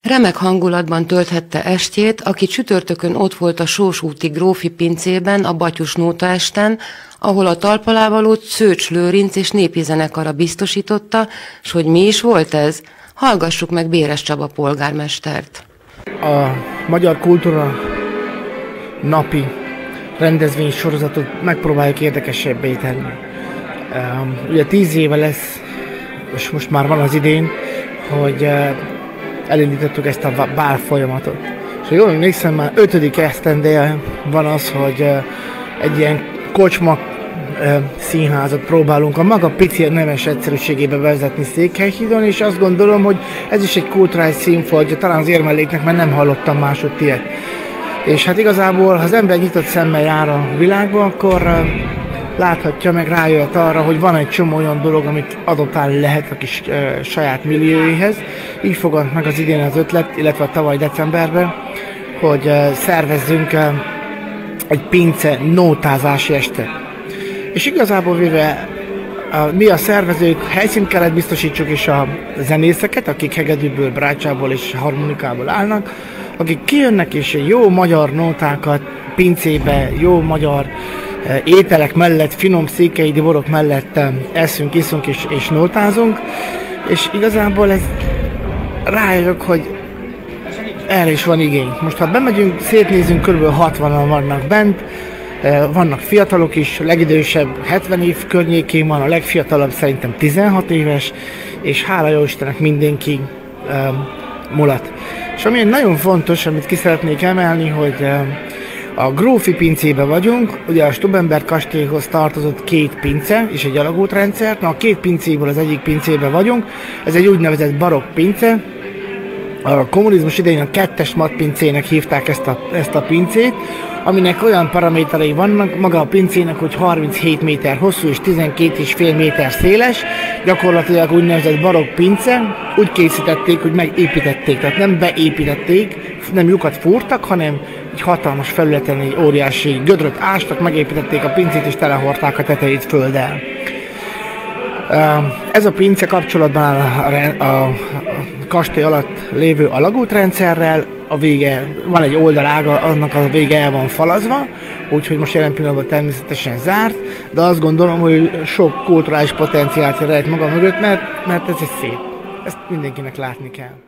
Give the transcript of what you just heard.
Remek hangulatban tölthette estjét, aki csütörtökön ott volt a Sósúti grófi pincében a Batyus Nótaesten, ahol a talpalávalót Szőcs Lőrinc és népi zenekara biztosította, s hogy mi is volt ez? Hallgassuk meg Béres Csaba polgármestert. A Magyar Kultúra napi rendezvénysorozatot megpróbáljuk érdekesebbé tenni. Ugye 10 éve lesz, és most már van az idén, hogy elindítottuk ezt a bál folyamatot. És jól emlékszem, már 5. esztendeje van az, hogy egy ilyen kocsma színházat próbálunk a maga pici neves egyszerűségébe vezetni Székelyhídon, és azt gondolom, hogy ez is egy kulturális színfolt, talán az érmelléknek, mert nem hallottam másod ilyet. És hát igazából, ha az ember nyitott szemmel jár a világba, akkor láthatja, meg rájött arra, hogy van egy csomó olyan dolog, amit adoptálni lehet a kis saját millióihez. Így fogant meg az idén az ötlet, illetve a tavaly decemberben, hogy szervezzünk egy pince nótázási este. És igazából véve mi a szervezők helyszínt kellett biztosítsuk, és a zenészeket, akik hegedűből, brácsából és harmonikából állnak, akik kijönnek és jó magyar nótákat pincébe, jó magyar ételek mellett, finom székelyhídi borok mellett eszünk, iszunk és nótázunk, és igazából ez rájövök, hogy erre is van igény. Most ha bemegyünk, szétnézünk, kb. 60-an vannak bent, vannak fiatalok is, a legidősebb 70 év környékén van, a legfiatalabb szerintem 16 éves, és hála jó Istennek mindenki mulat. És ami nagyon fontos, amit ki szeretnék emelni, hogy a grófi pincében vagyunk, ugye a Stubbenberg kastélyhoz tartozott 2 pince és egy alagútrendszer. Na, a 2 pincéből az egyik pincében vagyunk, ez egy úgynevezett barokk pince. A kommunizmus idején a 2-es matpincének hívták ezt a pincét, aminek olyan paraméterei vannak maga a pincének, hogy 37 méter hosszú és 12,5 méter széles, gyakorlatilag úgynevezett barokk pince, úgy készítették, hogy megépítették, tehát nem beépítették, nem lyukat fúrtak, hanem egy hatalmas felületen egy óriási gödröt ástak, megépítették a pincét és telehordták a tetejét földdel. Ez a pince kapcsolatban áll a kastély alatt lévő alagútrendszerrel, a vége, van egy oldalága, annak a vége el van falazva, úgyhogy most jelen pillanatban természetesen zárt, de azt gondolom, hogy sok kulturális potenciált rejt maga mögött, mert ez egy szép. Ezt mindenkinek látni kell.